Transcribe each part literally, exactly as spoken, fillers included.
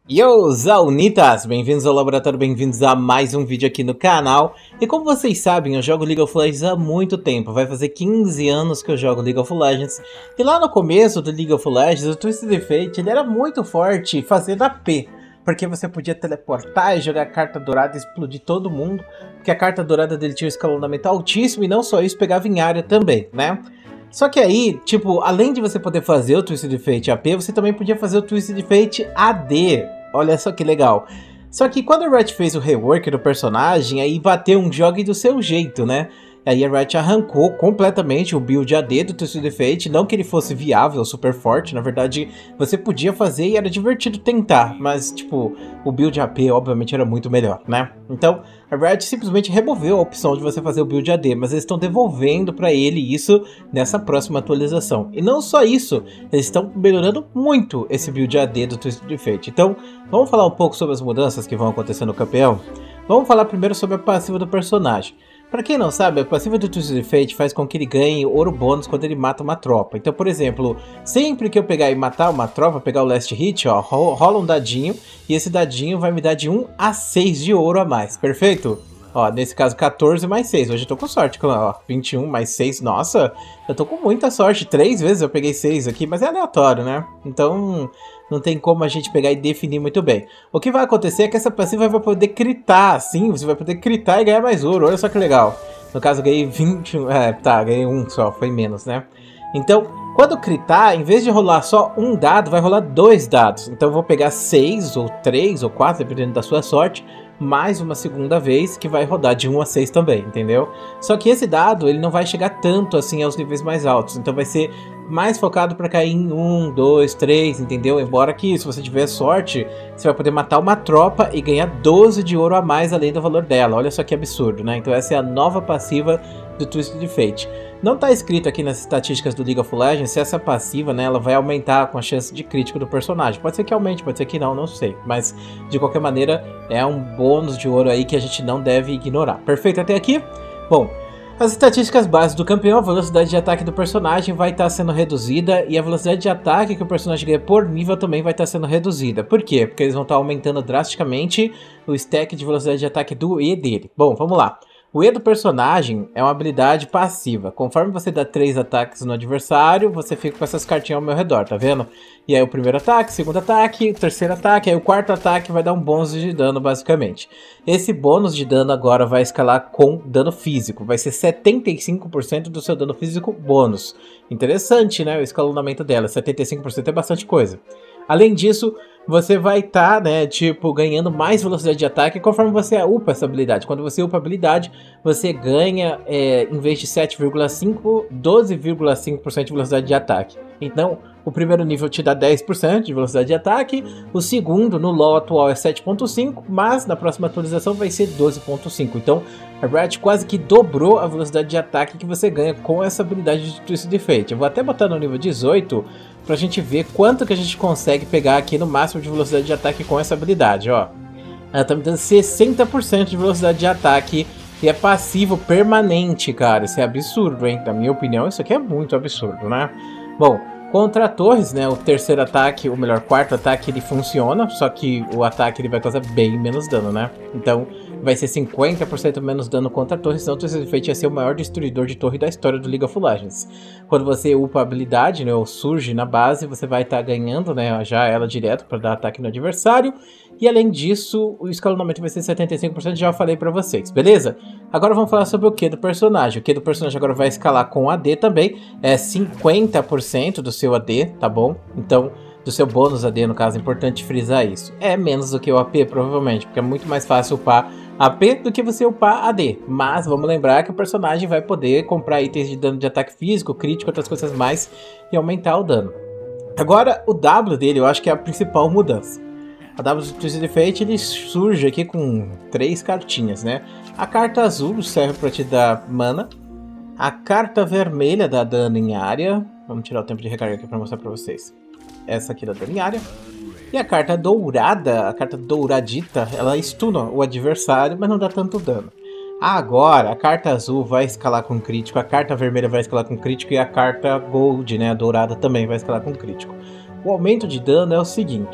Yo, Zaunitas! Bem-vindos ao laboratório, bem-vindos a mais um vídeo aqui no canal. E como vocês sabem, eu jogo League of Legends há muito tempo, vai fazer quinze anos que eu jogo League of Legends. E lá no começo do League of Legends, o Twisted Fate ele era muito forte fazendo A P. Porque você podia teleportar e jogar carta dourada e explodir todo mundo. Porque a carta dourada dele tinha um escalonamento altíssimo e não só isso, pegava em área também, né? Só que aí, tipo, além de você poder fazer o Twisted Fate A P, você também podia fazer o Twisted Fate A D. Olha só que legal. Só que quando a Riot fez o rework do personagem, aí bateu um jogue do seu jeito, né? Aí a Riot arrancou completamente o build A D do Twisted Fate, não que ele fosse viável, super forte, na verdade você podia fazer e era divertido tentar, mas tipo, o build A P obviamente era muito melhor, né? Então a Riot simplesmente removeu a opção de você fazer o build A D, mas eles estão devolvendo para ele isso nessa próxima atualização. E não só isso, eles estão melhorando muito esse build A D do Twisted Fate. Então vamos falar um pouco sobre as mudanças que vão acontecer no campeão? Vamos falar primeiro sobre a passiva do personagem. Pra quem não sabe, a passiva do Twisted Fate faz com que ele ganhe ouro bônus quando ele mata uma tropa. Então, por exemplo, sempre que eu pegar e matar uma tropa, pegar o last hit, ó, rola um dadinho, e esse dadinho vai me dar de um a seis de ouro a mais, perfeito? Ó, nesse caso quatorze mais seis, hoje eu tô com sorte, ó, vinte e um mais seis, nossa, eu tô com muita sorte, três vezes eu peguei seis aqui, mas é aleatório, né? Então não tem como a gente pegar e definir muito bem. O que vai acontecer é que essa passiva vai poder critar, sim, você vai poder critar e ganhar mais ouro, olha só que legal. No caso eu ganhei vinte, é, tá, ganhei um só, foi menos, né? Então, quando critar, em vez de rolar só um dado, vai rolar dois dados. Então eu vou pegar seis, ou três, ou quatro, dependendo da sua sorte, mais uma segunda vez, que vai rodar de um a seis também, entendeu? Só que esse dado, ele não vai chegar tanto assim aos níveis mais altos, então vai ser mais focado para cair em um, dois, três, entendeu? Embora que, se você tiver sorte, você vai poder matar uma tropa e ganhar doze de ouro a mais além do valor dela. Olha só que absurdo, né? Então essa é a nova passiva do Twisted Fate. Não está escrito aqui nas estatísticas do League of Legends se essa passiva, né, ela vai aumentar com a chance de crítico do personagem. Pode ser que aumente, pode ser que não, não sei. Mas, de qualquer maneira, é um bônus de ouro aí que a gente não deve ignorar. Perfeito até aqui? Bom, as estatísticas básicas do campeão, a velocidade de ataque do personagem vai estar sendo reduzida e a velocidade de ataque que o personagem ganha por nível também vai estar sendo reduzida. Por quê? Porque eles vão estar aumentando drasticamente o stack de velocidade de ataque do E dele. Bom, vamos lá. O E do personagem é uma habilidade passiva. Conforme você dá três ataques no adversário, você fica com essas cartinhas ao meu redor, tá vendo? E aí o primeiro ataque, segundo ataque, o terceiro ataque, aí o quarto ataque vai dar um bônus de dano, basicamente. Esse bônus de dano agora vai escalar com dano físico. Vai ser setenta e cinco por cento do seu dano físico bônus. Interessante, né? O escalonamento dela. setenta e cinco por cento é bastante coisa. Além disso, você vai estar, tá, né, tipo, ganhando mais velocidade de ataque conforme você upa essa habilidade. Quando você upa a habilidade, você ganha, é, em vez de sete vírgula cinco, doze vírgula cinco por cento de velocidade de ataque. Então, o primeiro nível te dá dez por cento de velocidade de ataque, o segundo, no LoL atual, é sete vírgula cinco, mas na próxima atualização vai ser doze vírgula cinco. Então, a Riot quase que dobrou a velocidade de ataque que você ganha com essa habilidade de Twisted Fate. Eu vou até botar no nível dezoito pra gente ver quanto que a gente consegue pegar aqui no máximo de velocidade de ataque com essa habilidade, ó. Ela tá me dando sessenta por cento de velocidade de ataque e é passivo permanente, cara. Isso é absurdo, hein? Na minha opinião, isso aqui é muito absurdo, né? Bom, contra torres, né, o terceiro ataque, ou melhor, quarto ataque, ele funciona, só que o ataque ele vai causar bem menos dano, né? Então, vai ser cinquenta por cento menos dano contra torres, então o Twisted Fate ia ser o maior destruidor de torre da história do League of Legends. Quando você upa a habilidade, né, ou surge na base, você vai estar tá ganhando, né, já ela direto para dar ataque no adversário. E além disso, o escalonamento vai ser setenta e cinco por cento, já falei para vocês, beleza? Agora vamos falar sobre o Q do personagem. O Q do personagem agora vai escalar com A D também, é cinquenta por cento do seu A D, tá bom? Então, do seu bônus A D, no caso, é importante frisar isso. É menos do que o A P, provavelmente, porque é muito mais fácil upar A P do que você upar A D. Mas vamos lembrar que o personagem vai poder comprar itens de dano de ataque físico, crítico, outras coisas mais, e aumentar o dano. Agora, o W dele, eu acho que é a principal mudança. A W do Twisted Fate, ele surge aqui com três cartinhas, né? A carta azul serve para te dar mana. A carta vermelha dá dano em área. Vamos tirar o tempo de recarga aqui para mostrar para vocês. Essa aqui dá dano em área. E a carta dourada, a carta douradita, ela stuna o adversário, mas não dá tanto dano. Agora, a carta azul vai escalar com crítico, a carta vermelha vai escalar com crítico e a carta gold, né, a dourada, também vai escalar com crítico. O aumento de dano é o seguinte: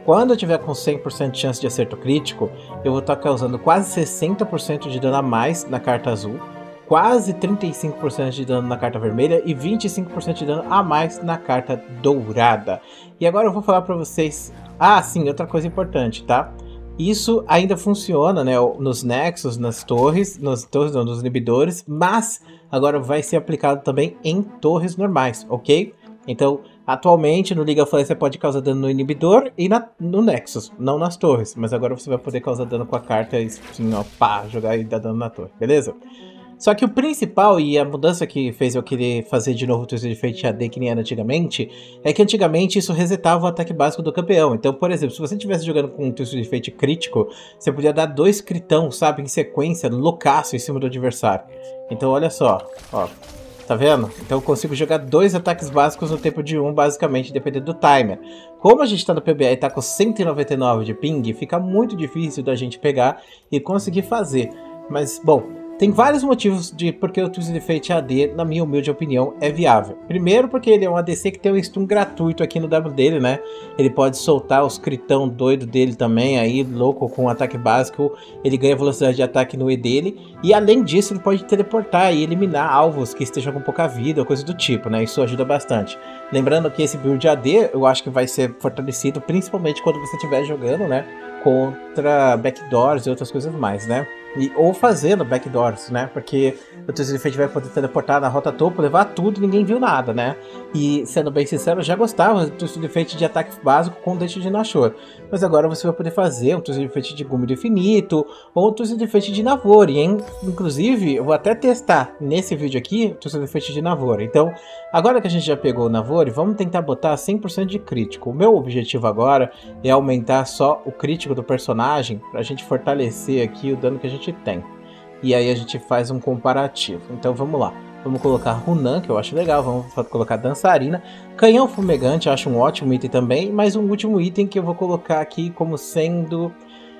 Quando eu tiver com cem por cento de chance de acerto crítico, eu vou estar causando quase sessenta por cento de dano a mais na carta azul, quase trinta e cinco por cento de dano na carta vermelha e vinte e cinco por cento de dano a mais na carta dourada. E agora eu vou falar para vocês... Ah, sim, outra coisa importante, tá? Isso ainda funciona, né, nos nexos, nas torres, nos, torres não, nos inibidores, mas agora vai ser aplicado também em torres normais, ok? Então, atualmente no League of Legends você pode causar dano no inibidor e na, no nexus, não nas torres. Mas agora você vai poder causar dano com a carta e assim, ó, pá, jogar e dar dano na torre, beleza? Só que o principal, e a mudança que fez eu querer fazer de novo o Twisted Fate A D que nem era antigamente, é que antigamente isso resetava o ataque básico do campeão. Então, por exemplo, se você estivesse jogando com um Twisted Fate crítico, você podia dar dois critão, sabe, em sequência, loucaço em cima do adversário. Então, olha só, ó, tá vendo? Então eu consigo jogar dois ataques básicos no tempo de um, basicamente, dependendo do timer. Como a gente tá no P B A e tá com cento e noventa e nove de ping, fica muito difícil da gente pegar e conseguir fazer. Mas, bom... Tem vários motivos de porque o Twisted Fate A D, na minha humilde opinião, é viável. Primeiro porque ele é um A D C que tem um stun gratuito aqui no W dele, né? Ele pode soltar os critão doido dele também, aí louco com um ataque básico. Ele ganha velocidade de ataque no E dele. E além disso, ele pode teleportar e eliminar alvos que estejam com pouca vida ou coisa do tipo, né? Isso ajuda bastante. Lembrando que esse build A D, eu acho que vai ser fortalecido principalmente quando você estiver jogando, né? Contra backdoors e outras coisas mais, né? E, ou fazendo backdoors, né? Porque o Twisted Fate vai poder teleportar na rota topo, levar tudo e ninguém viu nada, né? E, sendo bem sincero, eu já gostava do Twisted Fate de ataque básico com deixo de Nashor. Mas agora você vai poder fazer um Twisted Fate de Gume do Infinito ou um Twisted Fate de Navori, hein? Inclusive, eu vou até testar nesse vídeo aqui o Twisted Fate de Navori. Então, agora que a gente já pegou o Navori, vamos tentar botar cem por cento de crítico. O meu objetivo agora é aumentar só o crítico do personagem pra gente fortalecer aqui o dano que a gente tem. E aí a gente faz um comparativo. Então vamos lá. Vamos colocar Runan, que eu acho legal. Vamos colocar Dançarina. Canhão Fumegante, eu acho um ótimo item também. Mas um último item que eu vou colocar aqui como sendo...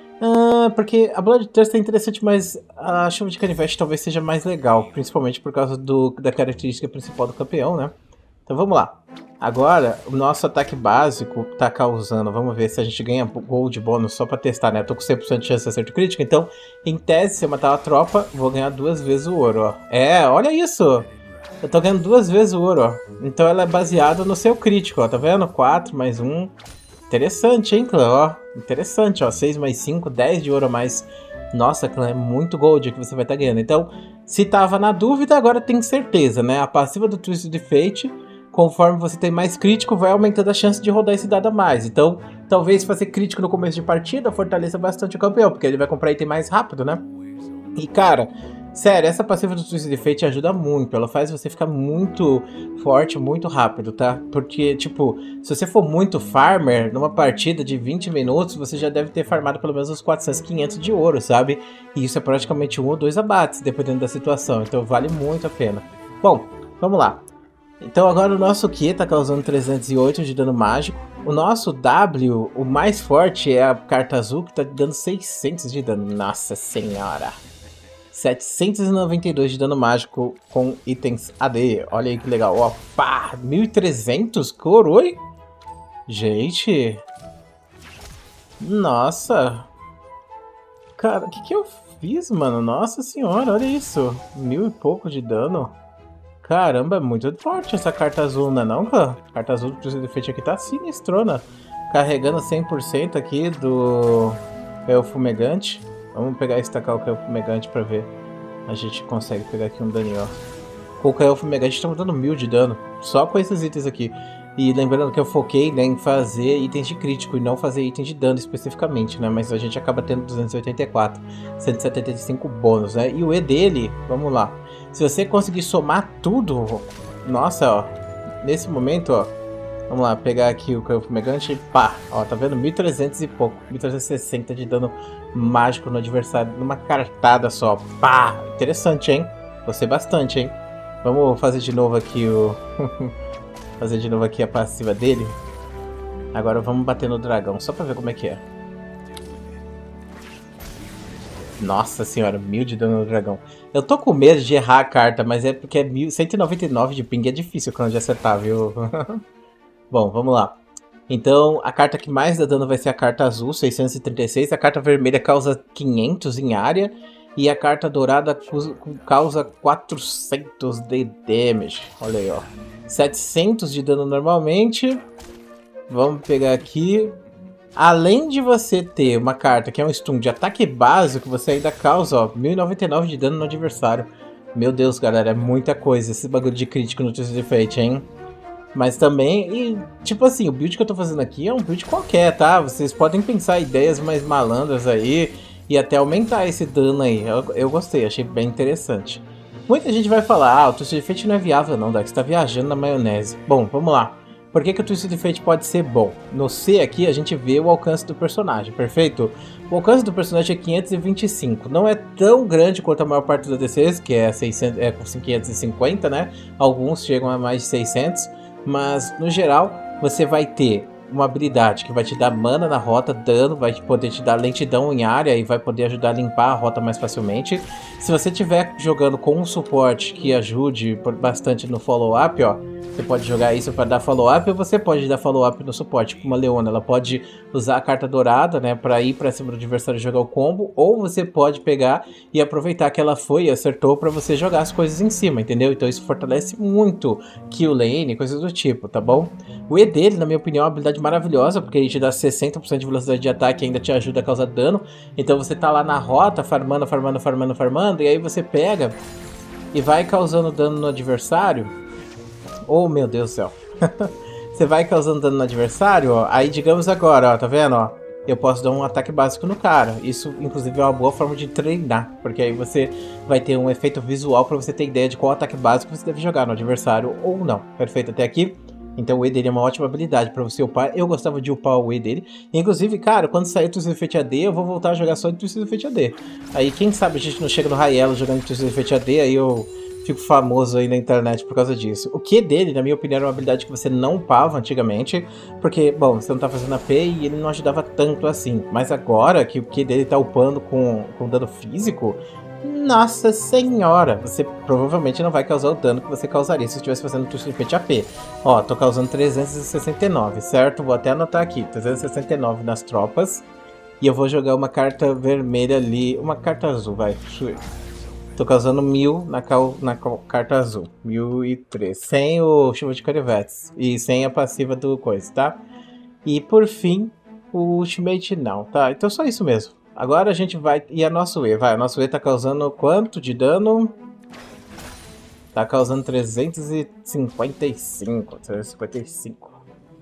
Ah, porque a Bloodthirst é interessante, mas a Chuva de Canivete talvez seja mais legal. Principalmente por causa do, da característica principal do campeão, né? Então vamos lá. Agora, o nosso ataque básico tá causando... Vamos ver se a gente ganha gold bônus só pra testar, né? Eu tô com cem por cento de chance de acerto crítico, então, em tese, se eu matar uma tropa, vou ganhar duas vezes o ouro, ó. É, olha isso! Eu tô ganhando duas vezes o ouro, ó. Então ela é baseada no seu crítico, ó. Tá vendo? quatro mais um. Interessante, hein, clã? Ó, interessante, ó. seis mais cinco, dez de ouro a mais. Nossa, clã, é muito gold que você vai estar tá ganhando. Então, se tava na dúvida, agora tem certeza, né? A passiva do Twisted Fate... Conforme você tem mais crítico, vai aumentando a chance de rodar esse dado a mais. Então, talvez fazer crítico no começo de partida fortaleça bastante o campeão, porque ele vai comprar item mais rápido, né? E, cara, sério, essa passiva do Twisted Fate ajuda muito. Ela faz você ficar muito forte, muito rápido, tá? Porque, tipo, se você for muito farmer, numa partida de vinte minutos, você já deve ter farmado pelo menos uns quatrocentos, quinhentos de ouro, sabe? E isso é praticamente um ou dois abates, dependendo da situação. Então, vale muito a pena. Bom, vamos lá. Então agora o nosso Q tá causando trezentos e oito de dano mágico. O nosso W, o mais forte, é a carta azul, que tá dando seiscentos de dano. Nossa senhora! setecentos e noventa e dois de dano mágico com itens A D. Olha aí que legal. Ó, pá! mil e trezentos? Coroi! Gente! Nossa! Cara, o que que eu fiz, mano? Nossa senhora, olha isso! Mil e pouco de dano. Caramba, é muito forte essa carta azul, não é não, cara? A carta azul do Twisted Fate aqui tá sinistrona. Carregando cem por cento aqui do Canhão Fumegante. Vamos pegar e estacar o Canhão Fumegante pra ver. A gente consegue pegar aqui um daninho, ó. Com o Canhão Fumegante estamos dando mil de dano. Só com esses itens aqui. E lembrando que eu foquei, né, em fazer itens de crítico e não fazer itens de dano especificamente, né? Mas a gente acaba tendo duzentos e oitenta e quatro, cento e setenta e cinco bônus, né? E o E dele, vamos lá. Se você conseguir somar tudo, nossa, ó, nesse momento, ó, vamos lá, pegar aqui o Canhão Fumegante e pá, ó, tá vendo? mil e trezentos e pouco, mil trezentos e sessenta de dano mágico no adversário, numa cartada só, pá, interessante, hein? Gostei bastante, hein? Vamos fazer de novo aqui o... fazer de novo aqui a passiva dele. Agora vamos bater no dragão, só pra ver como é que é. Nossa senhora, mil de dano no dragão. Eu tô com medo de errar a carta, mas é porque é mil, cento e noventa e nove de ping, é difícil quando de acertar, viu? Bom, vamos lá. Então, a carta que mais dá dano vai ser a carta azul, seiscentos e trinta e seis. A carta vermelha causa quinhentos em área. E a carta dourada causa quatrocentos de damage. Olha aí, ó. setecentos de dano normalmente. Vamos pegar aqui. Além de você ter uma carta que é um stun de ataque básico, você ainda causa, ó, mil e noventa e nove de dano no adversário. Meu Deus, galera, é muita coisa esse bagulho de crítico no Twisted Fate, hein? Mas também, e, tipo assim, o build que eu tô fazendo aqui é um build qualquer, tá? Vocês podem pensar ideias mais malandras aí e até aumentar esse dano aí. Eu, eu gostei, achei bem interessante. Muita gente vai falar, ah, o Twisted Fate não é viável não, Dax, você tá viajando na maionese. Bom, vamos lá. Por que, que o Twisted Fate pode ser bom? No C aqui a gente vê o alcance do personagem, perfeito? O alcance do personagem é quinhentos e vinte e cinco, não é tão grande quanto a maior parte dos A D Cs, que é, seiscentos, é quinhentos e cinquenta, né? Alguns chegam a mais de seiscentos, mas no geral você vai ter uma habilidade que vai te dar mana na rota, dano, vai poder te dar lentidão em área e vai poder ajudar a limpar a rota mais facilmente. Se você estiver jogando com um suporte que ajude bastante no follow-up, ó, você pode jogar isso para dar follow-up ou você pode dar follow-up no suporte, como a Leona. Ela pode usar a carta dourada, né, para ir para cima do adversário e jogar o combo, ou você pode pegar e aproveitar que ela foi e acertou para você jogar as coisas em cima, entendeu? Então isso fortalece muito kill lane, coisas do tipo, tá bom? O E dele, na minha opinião, é uma habilidade maravilhosa, porque ele te dá sessenta por cento de velocidade de ataque e ainda te ajuda a causar dano. Então você tá lá na rota, farmando, farmando, farmando, farmando, e aí você pega e vai causando dano no adversário. Oh, meu Deus do céu. Você vai causando dano no adversário, ó. Aí, digamos agora, ó, tá vendo, ó? Eu posso dar um ataque básico no cara. Isso, inclusive, é uma boa forma de treinar, porque aí você vai ter um efeito visual pra você ter ideia de qual ataque básico você deve jogar no adversário ou não. Perfeito até aqui? Então o E dele é uma ótima habilidade pra você upar. Eu gostava de upar o E dele. Inclusive, cara, quando sair o Twisted Fate A D, eu vou voltar a jogar só de Twisted Fate A D. Aí, quem sabe a gente não chega no High Elo jogando Twisted Fate A D, aí eu fico famoso aí na internet por causa disso. O Q dele, na minha opinião, era uma habilidade que você não upava antigamente, porque, bom, você não tá fazendo A P e ele não ajudava tanto assim. Mas agora que o Q dele tá upando com, com dano físico, nossa senhora, você provavelmente não vai causar o dano que você causaria se estivesse fazendo Twisted Fate A P. Ó, tô causando trezentos e sessenta e nove, certo? Vou até anotar aqui, trezentos e sessenta e nove nas tropas. E eu vou jogar uma carta vermelha ali, uma carta azul, vai. Tô causando mil na, cal, na cal, carta azul, mil e três, sem o chuva de canivetes e sem a passiva do coisa, tá? E por fim, o ultimate não, tá? Então só isso mesmo. Agora a gente vai... E a nosso E, vai. A nosso E tá causando quanto de dano? Tá causando trezentos e cinquenta e cinco. trezentos e cinquenta e cinco.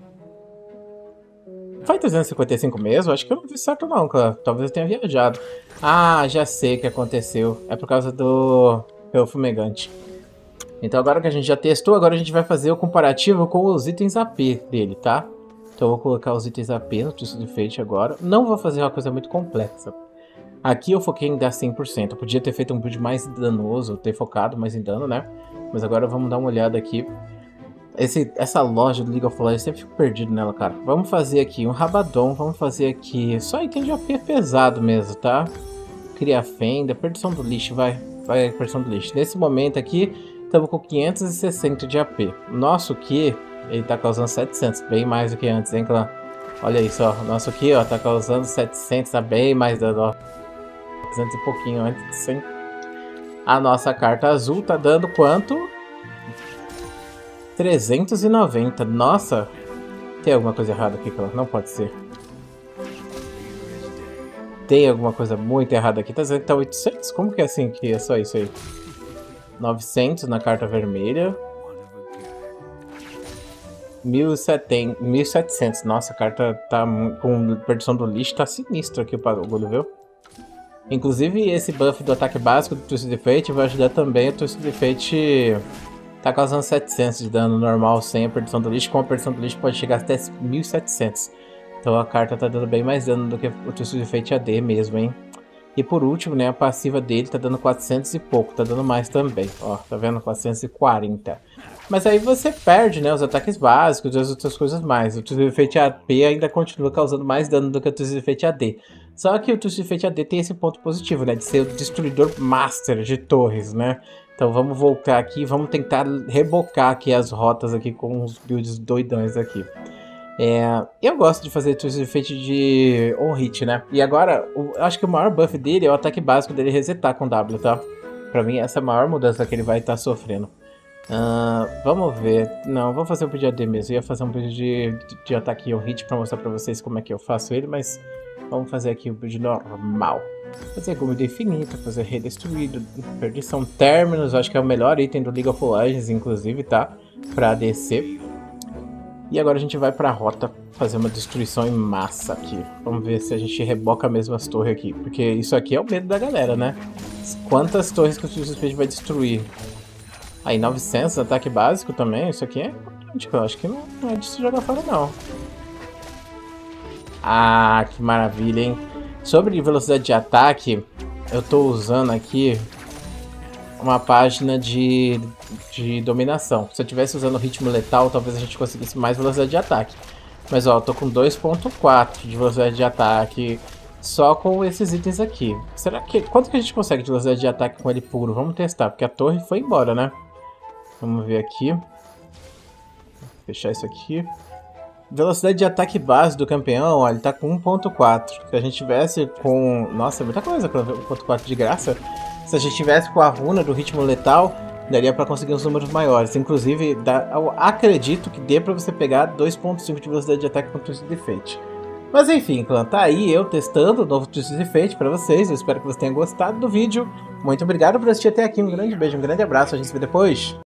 Foi trezentos e cinquenta e cinco mesmo? Acho que eu não vi certo não, cara. Talvez eu tenha viajado. Ah, já sei o que aconteceu. É por causa do... Pelo fumegante. Então agora que a gente já testou, agora a gente vai fazer o comparativo com os itens A P dele, tá? Então eu vou colocar os itens A P no Twisted Fate agora. Não vou fazer uma coisa muito complexa. Aqui eu foquei em dar cem por cento. Eu podia ter feito um build mais danoso, ter focado mais em dano, né? Mas agora vamos dar uma olhada aqui. Esse, essa loja do League of Legends, eu sempre fico perdido nela, cara. Vamos fazer aqui um Rabadon, vamos fazer aqui só item de A P pesado mesmo, tá? Cria fenda, perdição do lixo, vai. Vai, perdição do lixo. Nesse momento aqui, estamos com quinhentos e sessenta de A P. Nosso Q... Ele tá causando setecentos, bem mais do que antes, hein, clã? Olha isso, ó. Nosso aqui, ó, tá causando setecentos, tá bem mais dando, ó. setecentos e pouquinho antes, hein? A nossa carta azul tá dando quanto? trezentos e noventa. Nossa! Tem alguma coisa errada aqui, clã? Não pode ser. Tem alguma coisa muito errada aqui. Tá dizendo que tá oitocentos? Como que é assim que é só isso aí? novecentos na carta vermelha. mil e setecentos. Nossa, a carta tá com perdição do lixo, tá sinistro aqui o bagulho, viu? Inclusive esse buff do ataque básico do Twisted Fate vai ajudar também. O Twisted Fate tá causando setecentos de dano normal sem a perdição do lixo. Com a perdição do lixo pode chegar até mil e setecentos. Então a carta tá dando bem mais dano do que o Twisted Fate A D mesmo, hein? E por último, né, a passiva dele tá dando quatrocentos e pouco, tá dando mais também, ó, tá vendo? quatrocentos e quarenta. Mas aí você perde, né, os ataques básicos e as outras coisas mais. O Twisted Fate A P ainda continua causando mais dano do que o Twisted Fate A D. Só que o Twisted Fate A D tem esse ponto positivo, né, de ser o destruidor master de torres, né. Então vamos voltar aqui, vamos tentar rebocar aqui as rotas aqui com uns builds doidões aqui. É, eu gosto de fazer Twisted Fate de on-hit, né? E agora, eu acho que o maior buff dele é o ataque básico dele resetar com W, tá? Pra mim, essa é a maior mudança que ele vai estar sofrendo. Uh, vamos ver. Não, vou fazer um vídeo A D mesmo. Eu ia fazer um vídeo de, de, de ataque on-hit pra mostrar pra vocês como é que eu faço ele, mas vamos fazer aqui um vídeo normal. Fazer Gomida Infinita, fazer Redestruído, Perdição Terminus, acho que é o melhor item do League of Legends, inclusive, tá? Pra D C. E agora a gente vai pra rota fazer uma destruição em massa aqui. Vamos ver se a gente reboca mesmo as torres aqui. Porque isso aqui é o medo da galera, né? Quantas torres que o Twisted Fate vai destruir? Aí, novecentos, ataque básico também. Isso aqui é importante, eu acho que não, não é de se jogar fora, não. Ah, que maravilha, hein? Sobre velocidade de ataque, eu tô usando aqui uma página de, de dominação. Se eu tivesse usando o ritmo letal, talvez a gente conseguisse mais velocidade de ataque. Mas ó, eu tô com dois ponto quatro de velocidade de ataque só com esses itens aqui. Será que... Quanto que a gente consegue de velocidade de ataque com ele puro? Vamos testar, porque a torre foi embora, né? Vamos ver aqui. Vou fechar isso aqui. Velocidade de ataque base do campeão, ó, ele tá com um ponto quatro. Se a gente tivesse com... Nossa, é muita coisa para um ponto quatro de graça. Se a gente tivesse com a runa do ritmo letal, daria para conseguir uns números maiores. Inclusive, dá... eu acredito que dê para você pegar dois ponto cinco de velocidade de ataque com o Twisted Fate. Mas enfim, clã, tá aí eu testando o novo Twisted Fate para vocês. Eu espero que vocês tenham gostado do vídeo. Muito obrigado por assistir até aqui. Um grande beijo, um grande abraço. A gente se vê depois.